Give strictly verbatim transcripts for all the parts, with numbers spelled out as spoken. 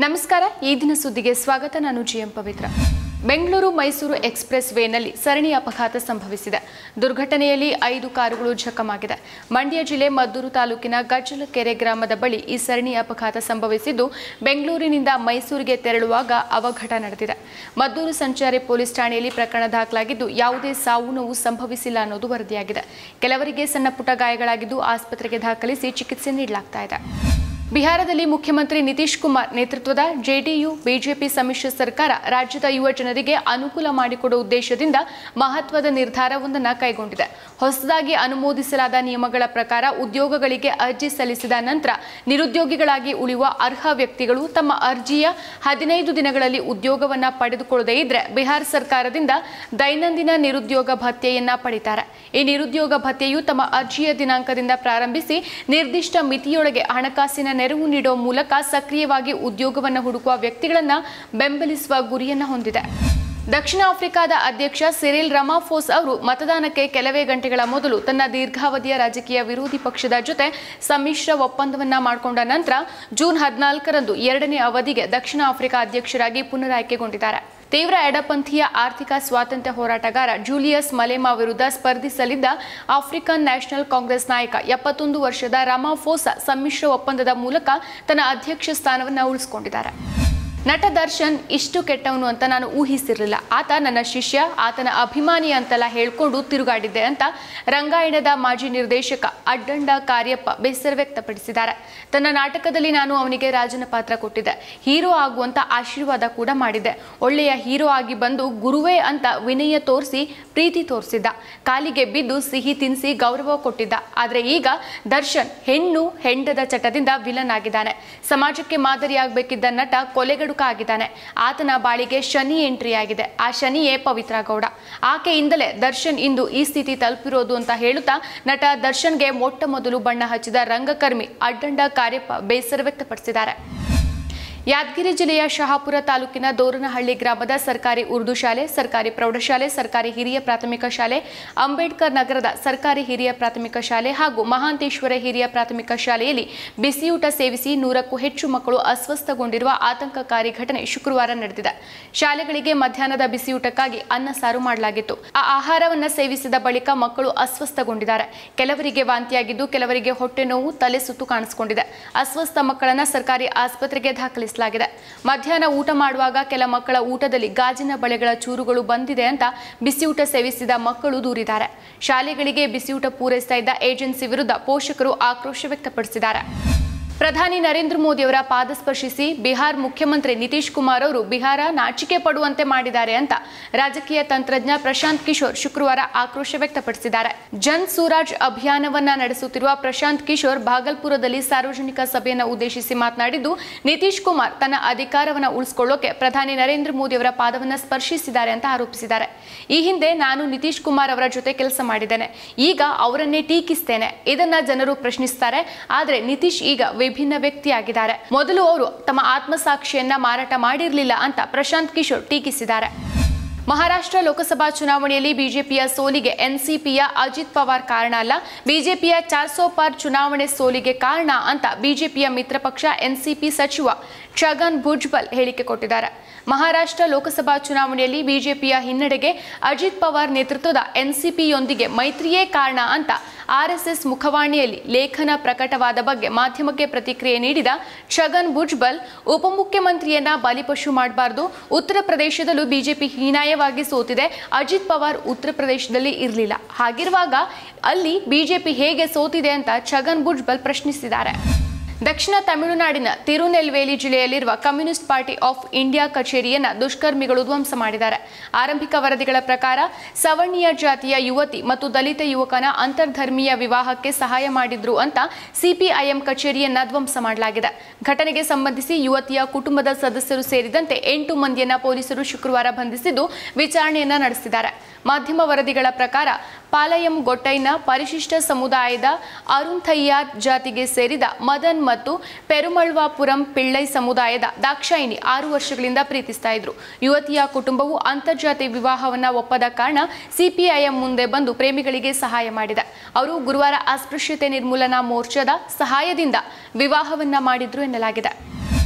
ನಮಸ್ಕಾರ ಈ ದಿನ ಸುದ್ದಿಗೆ ಸ್ವಾಗತ ನಾನು ಜಿಎಂ ಪವಿತ್ರ ಬೆಂಗಳೂರು ಮೈಸೂರು ಎಕ್ಸ್‌ಪ್ರೆಸ್ ವೇನಲ್ಲಿ ಸರಣಿ ಅಪಘಾತ ಸಂಭವಿಸಿದೆ ದುರ್ಘಟನೆಯಲ್ಲಿ ಐದು ಕಾರುಗಳು ಜಖಮಾಗಿದೆ ಮಂಡ್ಯ ಜಿಲ್ಲೆ ಮದ್ದೂರು ತಾಲೂಕಿನ ಗಜ್ಜಲಕೆರೆ ಗ್ರಾಮದ ಬಳಿ ಈ ಸರಣಿ ಅಪಘಾತ ಸಂಭವಿಸಿದ್ದು ಬೆಂಗಳೂರಿನಿಂದ ಮೈಸೂರಿಗೆ ತೆರಳುವಾಗ ಅವಘಡ ನಡೆದಿದೆ ಮದ್ದೂರು ಸಂಚಾರಿ ಪೊಲೀಸ್ ಠಾಣೆಯಲ್ಲಿ ಪ್ರಕರಣ ದಾಖಲಾಗಿದ್ದು ಯಾವುದೇ ಸಾವು ನೋವು ಸಂಭವಿಸಿಲ್ಲ ಅನ್ನೋದು ವರದಿಯಾಗಿದೆ ಕೆಲವರಿಗೆ ಸಣ್ಣಪುಟ್ಟ ಗಾಯಗಳಾಗಿದ್ದು ಆಸ್ಪತ್ರೆಗೆ ದಾಖಲಿಸಿ ಚಿಕಿತ್ಸೆ ನೀಡಲಾಗ್ತಾ ಇದೆ ಬಿಹಾರದಲ್ಲಿ ಮುಖ್ಯಮಂತ್ರಿ ನಿತೀಶ್ ಕುಮಾರ್ ನೇತೃತ್ವದ ಜೆಡಿಯು ಬಿಜೆಪಿ ಸಮ್ಮಿಶ್ರ ಸರ್ಕಾರ ರಾಜ್ಯದ ಯುವ ಜನರಿಗೆ ಅನುಕೂಲ ಮಾಡಿಕೊಡುವ ಉದ್ದೇಶದಿಂದ ಮಹತ್ವದ ನಿರ್ಧಾರವೊಂದನ್ನು ಕೈಗೊಂಡಿದೆ ಹೊಸದಾಗಿ ಅನುಮೋದಿಸಲಾದ ನಿಯಮಗಳ ಪ್ರಕಾರ ಉದ್ಯೋಗಗಳಿಗೆ ಅರ್ಜಿ ಸಲ್ಲಿಸಿದ ನಂತರ ನಿರುದ್ಯೋಗಿಗಳಾಗಿ ಉಳಿಯುವ ಅರ್ಹ ವ್ಯಕ್ತಿಗಳು ತಮ್ಮ ಅರ್ಜಿಯ ಹದಿನೈದು ದಿನಗಳಲ್ಲಿ ಉದ್ಯೋಗವನ್ನು ಪಡೆದುಕೊಳ್ಳದೇ ಇದ್ರೆ ಬಿಹಾರ ಸರ್ಕಾರದಿಂದ ದೈನಂದಿನ ನಿರುದ್ಯೋಗ ಭತ್ಯೆಯನ್ನ ಪಡೆಯುತ್ತಾರೆ ಈ ನಿರುದ್ಯೋಗ ಭತ್ಯೆಯು ತಮ್ಮ ಅರ್ಜಿಯ ದಿನಾಂಕದಿಂದ ಪ್ರಾರಂಭಿಸಿ ನಿರ್ದಿಷ್ಟ ಮಿತಿಯೊಳಗೆ ಹಣಕಾಸಿನ ನೆರವು ನೀಡುವ ಮೂಲಕ ಸಕ್ರಿಯವಾಗಿ ಉದ್ಯೋಗವನ್ನು ಹುಡುಕುವ ವ್ಯಕ್ತಿಗಳನ್ನು ಬೆಂಬಲಿಸುವ ಗುರಿಯನ್ನು ಹೊಂದಿದೆ ದಕ್ಷಿಣ ಆಫ್ರಿಕಾದ ಅಧ್ಯಕ್ಷ ಸಿರಿಲ್ ರಮಾಫೋಸ್ ಅವರು ಮತದಾನಕ್ಕೆ ಕೆಲವೇ ಗಂಟೆಗಳ ಮೊದಲು ತನ್ನ ದೀರ್ಘಾವಧಿಯ ರಾಜಕೀಯ ವಿರೋಧಿ ಪಕ್ಷದ ಜೊತೆ ಸಮ್ಮಿಶ್ರ ಒಪ್ಪಂದವನ್ನ ಮಾಡಿಕೊಂಡ ನಂತರ ಜೂನ್ ಹದಿನಾಲ್ಕರಂದು ಎರಡನೇ ಅವಧಿಗೆ ದಕ್ಷಿಣ ಆಫ್ರಿಕಾ ಅಧ್ಯಕ್ಷರಾಗಿ ಪುನರಾಯ್ಕೆಗೊಂಡಿದ್ದಾರೆ ತೀವ್ರ ಎಡಪಂಥೀಯ ಆರ್ಥಿಕ ಸ್ವಾತಂತ್ರ್ಯ ಹೋರಾಟಗಾರ ಜೂಲಿಯಸ್ ಮಲೆಮಾ ವಿರುದ್ಧ ಸ್ಪರ್ಧಿಸಲಿದ್ದ ಆಫ್ರಿಕನ್ ನ್ಯಾಷನಲ್ ಕಾಂಗ್ರೆಸ್ ನಾಯಕ ಎಪ್ಪತ್ತೊಂದು ವರ್ಷದ ರಮಾಫೋಸಾ ಸಮ್ಮಿಶ್ರ ಒಪ್ಪಂದದ ಮೂಲಕ ತನ್ನ ಅಧ್ಯಕ್ಷ ಸ್ಥಾನವನ್ನು ಉಳಿಸಿಕೊಂಡಿದ್ದಾರೆ ನಟ ದರ್ಶನ್ ಇಷ್ಟು ಕೆಟ್ಟವನು ಅಂತ ನಾನು ಊಹಿಸಿರಲಿಲ್ಲ ಆತ ನನ್ನ ಶಿಷ್ಯ ಆತನ ಅಭಿಮಾನಿ ಅಂತೆಲ್ಲ ಹೇಳ್ಕೊಂಡು ತಿರುಗಾಡಿದ್ದೆ ಅಂತ ರಂಗಾಯಣದ ಮಾಜಿ ನಿರ್ದೇಶಕ ಅಡ್ಡಂಡ ಕಾರ್ಯಪ್ಪ ಬೇಸರ ವ್ಯಕ್ತಪಡಿಸಿದ್ದಾರೆ ತನ್ನ ನಾಟಕದಲ್ಲಿ ನಾನು ಅವನಿಗೆ ರಾಜನ ಪಾತ್ರ ಕೊಟ್ಟಿದ್ದೆ ಹೀರೋ ಆಗುವಂತ ಆಶೀರ್ವಾದ ಕೂಡ ಮಾಡಿದ್ದೆ ಒಳ್ಳೆಯ ಹೀರೋ ಆಗಿ ಬಂದು ಗುರುವೇ ಅಂತ ವಿನಯ ತೋರಿಸಿ ಪ್ರೀತಿ ತೋರಿಸಿದ್ದ ಕಾಲಿಗೆ ಬಿದ್ದು ಸಿಹಿ ತಿನ್ನಿಸಿ ಗೌರವ ಕೊಟ್ಟಿದ್ದ ಆದರೆ ಈಗ ದರ್ಶನ್ ಹೆಣ್ಣು ಹೆಂಡದ ಚಟದಿಂದ ವಿಲನ್ ಆಗಿದ್ದಾನೆ ಸಮಾಜಕ್ಕೆ ಮಾದರಿಯಾಗಬೇಕಿದ್ದ ನಟ ಕೊಲೆಗಡು ಆಗಿದ್ದಾನೆ ಆತನ ಬಾಳಿಗೆ ಶನಿ ಎಂಟ್ರಿ ಆಗಿದೆ ಆ ಶನಿಯೇ ಪವಿತ್ರ ಗೌಡ ಆಕೆಯಿಂದಲೇ ದರ್ಶನ್ ಇಂದು ಈ ಸ್ಥಿತಿ ತಲುಪಿರೋದು ಅಂತ ಹೇಳುತ್ತಾ ನಟ ದರ್ಶನ್ಗೆ ಮೊಟ್ಟ ಮೊದಲು ಬಣ್ಣ ಹಚ್ಚಿದ ರಂಗಕರ್ಮಿ ಅಡ್ಡಂಡ ಕಾರ್ಯಪ್ಪ ಬೇಸರ ವ್ಯಕ್ತಪಡಿಸಿದ್ದಾರೆ ಯಾದಗಿರಿ ಜಿಲ್ಲೆಯ ಶಹಾಪುರ ತಾಲೂಕಿನ ದೋರನಹಳ್ಳಿ ಗ್ರಾಮದ ಸರ್ಕಾರಿ ಉರ್ದು ಶಾಲೆ ಸರ್ಕಾರಿ ಪ್ರೌಢಶಾಲೆ ಸರ್ಕಾರಿ ಹಿರಿಯ ಪ್ರಾಥಮಿಕ ಶಾಲೆ ಅಂಬೇಡ್ಕರ್ ನಗರದ ಸರ್ಕಾರಿ ಹಿರಿಯ ಪ್ರಾಥಮಿಕ ಶಾಲೆ ಹಾಗೂ ಮಹಾಂತೇಶ್ವರ ಹಿರಿಯ ಪ್ರಾಥಮಿಕ ಶಾಲೆಯಲ್ಲಿ ಬಿಸಿಯೂಟ ಸೇವಿಸಿ ನೂರಕ್ಕೂ ಹೆಚ್ಚು ಮಕ್ಕಳು ಅಸ್ವಸ್ಥಗೊಂಡಿರುವ ಆತಂಕಕಾರಿ ಘಟನೆ ಶುಕ್ರವಾರ ನಡೆದಿದೆ ಶಾಲೆಗಳಿಗೆ ಮಧ್ಯಾಹ್ನದ ಬಿಸಿಯೂಟಕ್ಕಾಗಿ ಅನ್ನ ಸಾರು ಮಾಡಲಾಗಿತ್ತು ಆ ಆಹಾರವನ್ನು ಸೇವಿಸಿದ ಬಳಿಕ ಮಕ್ಕಳು ಅಸ್ವಸ್ಥಗೊಂಡಿದ್ದಾರೆ ಕೆಲವರಿಗೆ ವಾಂತಿಯಾಗಿದ್ದು ಕೆಲವರಿಗೆ ಹೊಟ್ಟೆ ನೋವು ತಲೆ ಸುತ್ತು ಕಾಣಿಸಿಕೊಂಡಿದೆ ಅಸ್ವಸ್ಥ ಮಕ್ಕಳನ್ನ ಸರ್ಕಾರಿ ಆಸ್ಪತ್ರೆಗೆ ದಾಖಲಿಸಲಾಗಿದೆ ಮಧ್ಯಾಹ್ನ ಊಟ ಮಾಡುವಾಗ ಕೆಲ ಮಕ್ಕಳ ಊಟದಲ್ಲಿ ಗಾಜಿನ ಬಳೆಗಳ ಚೂರುಗಳು ಬಂದಿದೆ ಅಂತ ಬಿಸಿಯೂಟ ಸೇವಿಸಿದ ಮಕ್ಕಳು ದೂರಿದ್ದಾರೆ ಶಾಲೆಗಳಿಗೆ ಬಿಸಿಯೂಟ ಪೂರೈಸ್ತಾ ಇದ್ದ ಏಜೆನ್ಸಿ ವಿರುದ್ಧ ಪೋಷಕರು ಆಕ್ರೋಶ ವ್ಯಕ್ತಪಡಿಸಿದ್ದಾರೆ ಪ್ರಧಾನಿ ನರೇಂದ್ರ ಮೋದಿ ಅವರ ಪಾದ ಸ್ಪರ್ಶಿಸಿ ಬಿಹಾರ ಮುಖ್ಯಮಂತ್ರಿ ನಿತೀಶ್ ಕುಮಾರ್ ಅವರು ಬಿಹಾರ ನಾಚಿಕೆ ಪಡುವಂತೆ ಮಾಡಿದ್ದಾರೆ ಅಂತ ರಾಜಕೀಯ ತಂತ್ರಜ್ಞ ಪ್ರಶಾಂತ್ ಕಿಶೋರ್ ಶುಕ್ರವಾರ ಆಕ್ರೋಶ ವ್ಯಕ್ತಪಡಿಸಿದ್ದಾರೆ ಜನ್ ಸೂರಾಜ್ ಅಭಿಯಾನವನ್ನ ನಡೆಸುತ್ತಿರುವ ಪ್ರಶಾಂತ್ ಕಿಶೋರ್ ಭಾಗಲ್ಪುರದಲ್ಲಿ ಸಾರ್ವಜನಿಕ ಸಭೆಯನ್ನು ಉದ್ದೇಶಿಸಿ ಮಾತನಾಡಿದ್ದು ನಿತೀಶ್ ಕುಮಾರ್ ತನ್ನ ಅಧಿಕಾರವನ್ನು ಉಳಿಸಿಕೊಳ್ಳೋಕೆ ಪ್ರಧಾನಿ ನರೇಂದ್ರ ಮೋದಿ ಅವರ ಪಾದವನ್ನು ಸ್ಪರ್ಶಿಸಿದ್ದಾರೆ ಅಂತ ಆರೋಪಿಸಿದ್ದಾರೆ ಈ ಹಿಂದೆ ನಾನು ನಿತೀಶ್ ಕುಮಾರ್ ಅವರ ಜೊತೆ ಕೆಲಸ ಮಾಡಿದ್ದೇನೆ ಈಗ ಅವರನ್ನೇ ಟೀಕಿಸ್ತೇನೆ ಇದನ್ನ ಜನರು ಪ್ರಶ್ನಿಸುತ್ತಾರೆ ಆದರೆ ನಿತೀಶ್ ಈಗ ವಿಭಿನ್ನ ವ್ಯಕ್ತಿಯಾಗಿದ್ದಾರೆ ಮೊದಲು ಅವರು ತಮ್ಮ ಆತ್ಮಸಾಕ್ಷಿಯನ್ನ ಮಾರಾಟ ಮಾಡಿರಲಿಲ್ಲ ಅಂತ ಪ್ರಶಾಂತ್ ಕಿಶೋರ್ ಟೀಕಿಸಿದ್ದಾರೆ ಮಹಾರಾಷ್ಟ್ರ ಲೋಕಸಭಾ ಚುನಾವಣೆಯಲ್ಲಿ ಬಿಜೆಪಿಯ ಸೋಲಿಗೆ ಎನ್ಸಿಪಿಯ ಅಜಿತ್ ಪವಾರ್ ಕಾರಣ ಅಲ್ಲ ಬಿಜೆಪಿಯ ಚಾರ್ ಸೌ ಪಾರ್ ಚುನಾವಣೆ ಸೋಲಿಗೆ ಕಾರಣ ಅಂತ ಬಿಜೆಪಿಯ ಮಿತ್ರ ಪಕ್ಷ ಎನ್ಸಿಪಿ ಸಚಿವ ಛಗನ್ ಭುಜಬಲ್ ಹೇಳಿಕೆ ಕೊಟ್ಟಿದ್ದಾರೆ ಮಹಾರಾಷ್ಟ್ರ ಲೋಕಸಭಾ ಚುನಾವಣೆಯಲ್ಲಿ ಬಿಜೆಪಿಯ ಹಿನ್ನಡೆಗೆ ಅಜಿತ್ ಪವಾರ್ ನೇತೃತ್ವದ ಎನ್ಸಿಪಿಯೊಂದಿಗೆ ಮೈತ್ರಿಯೇ ಕಾರಣ ಅಂತ ಆರ್ಎಸ್ಎಸ್ ಮುಖವಾಣಿಯಲ್ಲಿ ಲೇಖನ ಪ್ರಕಟವಾದ ಬಗ್ಗೆ ಮಾಧ್ಯಮಕ್ಕೆ ಪ್ರತಿಕ್ರಿಯೆ ನೀಡಿದ ಛಗನ್ ಭುಜಬಲ್ ಉಪಮುಖ್ಯಮಂತ್ರಿಯನ್ನ ಬಲಿಪಶು ಮಾಡಬಾರದು ಉತ್ತರ ಪ್ರದೇಶದಲ್ಲೂ ಬಿಜೆಪಿ ಹೀನಾಯವಾಗಿ ಸೋತಿದೆ ಅಜಿತ್ ಪವಾರ್ ಉತ್ತರ ಪ್ರದೇಶದಲ್ಲಿ ಇರಲಿಲ್ಲ ಹಾಗಿರುವಾಗ ಅಲ್ಲಿ ಬಿಜೆಪಿ ಹೇಗೆ ಸೋತಿದೆ ಅಂತ ಛಗನ್ ಭುಜಬಲ್ ಪ್ರಶ್ನಿಸಿದ್ದಾರೆ ದಕ್ಷಿಣ ತಮಿಳುನಾಡಿನ ತಿರುನೆಲ್ವೇಲಿ ಜಿಲ್ಲೆಯಲ್ಲಿರುವ ಕಮ್ಯುನಿಸ್ಟ್ ಪಾರ್ಟಿ ಆಫ್ ಇಂಡಿಯಾ ಕಚೇರಿಯನ್ನ ದುಷ್ಕರ್ಮಿಗಳು ಧ್ವಂಸ ಮಾಡಿದ್ದಾರೆ ಆರಂಭಿಕ ವರದಿಗಳ ಪ್ರಕಾರ ಸವರ್ಣೀಯ ಜಾತಿಯ ಯುವತಿ ಮತ್ತು ದಲಿತ ಯುವಕನ ಅಂತರ್ಧರ್ಮೀಯ ವಿವಾಹಕ್ಕೆ ಸಹಾಯ ಮಾಡಿದ್ರು ಅಂತ ಸಿಪಿಐಎಂ ಕಚೇರಿಯನ್ನ ಧ್ವಂಸ ಮಾಡಲಾಗಿದೆ ಘಟನೆಗೆ ಸಂಬಂಧಿಸಿ ಯುವತಿಯ ಕುಟುಂಬದ ಸದಸ್ಯರು ಸೇರಿದಂತೆ ಎಂಟು ಮಂದಿಯನ್ನ ಪೊಲೀಸರು ಶುಕ್ರವಾರ ಬಂಧಿಸಿದ್ದು ವಿಚಾರಣೆಯನ್ನ ನಡೆಸಿದ್ದಾರೆ ಮಾಧ್ಯಮ ವರದಿಗಳ ಪ್ರಕಾರ ಪಾಲಯಂ ಗೊಟ್ಟೈನ ಪರಿಶಿಷ್ಟ ಸಮುದಾಯದ ಅರುಂಥಯ್ಯಾರ್ ಜಾತಿಗೆ ಸೇರಿದ ಮದನ್ ಮತ್ತು ಪೆರುಮಳ್ವಾಪುರಂ ಪಿಳ್ಳೈ ಸಮುದಾಯದ ದಾಕ್ಷಾಯಿನಿ ಆರು ವರ್ಷಗಳಿಂದ ಪ್ರೀತಿಸ್ತಾ ಇದ್ರು ಯುವತಿಯ ಕುಟುಂಬವು ಅಂತರ್ಜಾತಿ ವಿವಾಹವನ್ನ ಒಪ್ಪದ ಕಾರಣ ಸಿಪಿಐಎಂ ಮುಂದೆ ಬಂದು ಪ್ರೇಮಿಗಳಿಗೆ ಸಹಾಯ ಮಾಡಿದೆ ಅವರು ಗುರುವಾರ ಅಸ್ಪೃಶ್ಯತೆ ನಿರ್ಮೂಲನಾ ಮೋರ್ಚಾದ ಸಹಾಯದಿಂದ ವಿವಾಹವನ್ನ ಮಾಡಿದ್ರು ಎನ್ನಲಾಗಿದೆ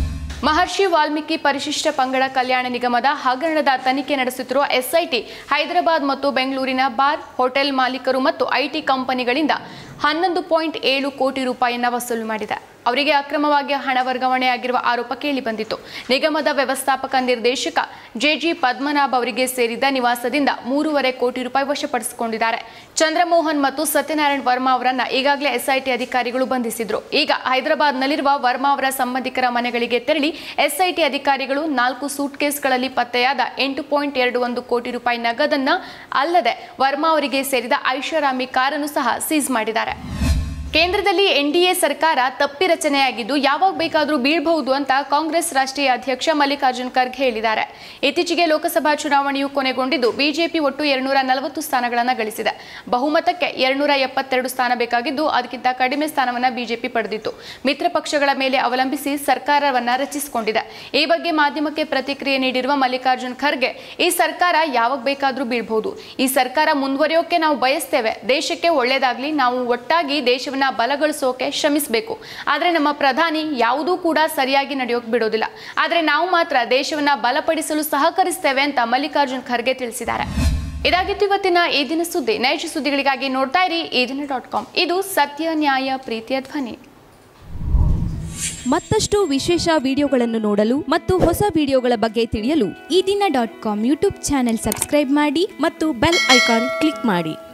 ಮಹರ್ಷಿ ವಾಲ್ಮೀಕಿ ಪರಿಶಿಷ್ಟ ಪಂಗಡ ಕಲ್ಯಾಣ ನಿಗಮದ ಹಗರಣದ ತನಿಖೆ ನಡೆಸುತ್ತಿರುವ ಎಸ್ಐಟಿ ಹೈದರಾಬಾದ್ ಮತ್ತು ಬೆಂಗಳೂರಿನ ಬಾರ್ ಹೋಟೆಲ್ ಮಾಲೀಕರು ಮತ್ತು ಐಟಿ ಕಂಪನಿಗಳಿಂದ ಹನ್ನೊಂದು ಪಾಯಿಂಟ್ ಏಳು ಕೋಟಿ ರೂಪಾಯಿಯನ್ನು ವಸೂಲು ಮಾಡಿದೆ. ಅವರಿಗೆ ಅಕ್ರಮವಾಗಿ ಹಣ ವರ್ಗಾವಣೆಯಾಗಿರುವ ಆರೋಪ ಕೇಳಿಬಂದಿತ್ತು. ನಿಗಮದ ವ್ಯವಸ್ಥಾಪಕ ನಿರ್ದೇಶಕ ಜೆಜಿ ಪದ್ಮನಾಭ್ ಅವರಿಗೆ ಸೇರಿದ ನಿವಾಸದಿಂದ ಮೂರುವರೆ ಕೋಟಿ ರೂಪಾಯಿ ವಶಪಡಿಸಿಕೊಂಡಿದ್ದಾರೆ. ಚಂದ್ರಮೋಹನ್ ಮತ್ತು ಸತ್ಯನಾರಾಯಣ್ ವರ್ಮಾ ಅವರನ್ನ ಈಗಾಗಲೇ ಎಸ್ಐಟಿ ಅಧಿಕಾರಿಗಳು ಬಂಧಿಸಿದ್ರು. ಈಗ ಹೈದರಾಬಾದ್ನಲ್ಲಿರುವ ವರ್ಮಾ ಅವರ ಸಂಬಂಧಿಕರ ಮನೆಗಳಿಗೆ ತೆರಳಿ ಎಸ್ಐಟಿ ಅಧಿಕಾರಿಗಳು ನಾಲ್ಕು ಸೂಟ್ ಕೇಸ್ಗಳಲ್ಲಿ ಪತ್ತೆಯಾದ ಎಂಟು ಪಾಯಿಂಟ್ ಎರಡು ಒಂದು ಕೋಟಿ ರೂಪಾಯಿ ನಗದನ್ನ ಅಲ್ಲದೆ ವರ್ಮಾ ಅವರಿಗೆ ಸೇರಿದ ಐಷಾರಾಮಿ ಕಾರನ್ನು ಸಹ ಸೀಸ್ ಮಾಡಿದ್ದಾರೆ. ಕೇಂದ್ರದಲ್ಲಿ ಎನ್ಡಿಎ ಸರ್ಕಾರ ತಪ್ಪಿ ರಚನೆಯಾಗಿದ್ದು ಯಾವಾಗ ಬೇಕಾದರೂ ಬೀಳಬಹುದು ಅಂತ ಕಾಂಗ್ರೆಸ್ ರಾಷ್ಟ್ರೀಯ ಅಧ್ಯಕ್ಷ ಮಲ್ಲಿಕಾರ್ಜುನ್ ಖರ್ಗೆ ಹೇಳಿದ್ದಾರೆ. ಇತ್ತೀಚೆಗೆ ಲೋಕಸಭಾ ಚುನಾವಣೆಯು ಕೊನೆಗೊಂಡಿದ್ದು ಬಿಜೆಪಿ ಒಟ್ಟು ಎರಡ್ನೂರ ನಲವತ್ತು ಸ್ಥಾನಗಳನ್ನು ಗಳಿಸಿದೆ. ಬಹುಮತಕ್ಕೆ ಎರಡ್ನೂರ ಎಪ್ಪತ್ತೆರಡು ಸ್ಥಾನ ಬೇಕಾಗಿದ್ದು ಅದಕ್ಕಿಂತ ಕಡಿಮೆ ಸ್ಥಾನವನ್ನು ಬಿಜೆಪಿ ಪಡೆದಿತ್ತು. ಮಿತ್ರ ಪಕ್ಷಗಳ ಮೇಲೆ ಅವಲಂಬಿಸಿ ಸರ್ಕಾರವನ್ನ ರಚಿಸಿಕೊಂಡಿದೆ. ಈ ಬಗ್ಗೆ ಮಾಧ್ಯಮಕ್ಕೆ ಪ್ರತಿಕ್ರಿಯೆ ನೀಡಿರುವ ಮಲ್ಲಿಕಾರ್ಜುನ್ ಖರ್ಗೆ, ಈ ಸರ್ಕಾರ ಯಾವಾಗ ಬೇಕಾದರೂ ಬೀಳಬಹುದು. ಈ ಸರ್ಕಾರ ಮುಂದುವರಿಯೋಕೆ ನಾವು ಬಯಸ್ತೇವೆ. ದೇಶಕ್ಕೆ ಒಳ್ಳೆಯದಾಗ್ಲಿ, ನಾವು ಒಟ್ಟಾಗಿ ದೇಶವನ್ನ ಬಲಗೊಳಿಸೋಕೆ ಶ್ರಮಿಸಬೇಕು. ಆದರೆ ನಮ್ಮ ಪ್ರಧಾನಿ ಯಾವುದೂ ಕೂಡ ಸರಿಯಾಗಿ ನಡೆಯೋಕೆ ಬಿಡೋದಿಲ್ಲ. ಆದರೆ ನಾವು ಮಾತ್ರ ದೇಶವನ್ನ ಬಲಪಡಿಸಲು ಸಹಕರಿಸ್ತೇವೆ ಅಂತ ಮಲ್ಲಿಕಾರ್ಜುನ್ ಖರ್ಗೆ ತಿಳಿಸಿದ್ದಾರೆ. ಇದಾಗಿತ್ತು ಇವತ್ತಿನ ಈ ದಿನ ಸುದ್ದಿ. ನೈಜ ಸುದ್ದಿಗಳಿಗಾಗಿ ನೋಡ್ತಾ ಇರಿ ಈ ದಿನ ಡಾಟ್ ಕಾಮ್. ಇದು ಸತ್ಯ, ನ್ಯಾಯ, ಪ್ರೀತಿಯ ಧ್ವನಿ. ಮತ್ತಷ್ಟು ವಿಶೇಷ ವಿಡಿಯೋಗಳನ್ನು ನೋಡಲು ಮತ್ತು ಹೊಸ ವಿಡಿಯೋಗಳ ಬಗ್ಗೆ ತಿಳಿಯಲು Ee Dina dot com YouTube channel subscribe ಮಾಡಿ ಮತ್ತು ಬೆಲ್ ಐಕಾನ್ ಕ್ಲಿಕ್ ಮಾಡಿ.